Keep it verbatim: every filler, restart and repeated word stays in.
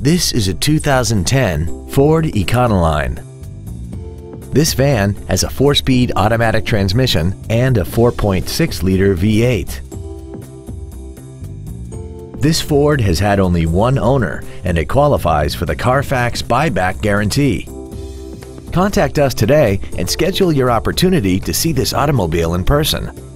This is a two thousand ten Ford Econoline. This van has a four-speed automatic transmission and a four point six liter V eight. This Ford has had only one owner and it qualifies for the Carfax buyback guarantee. Contact us today and schedule your opportunity to see this automobile in person.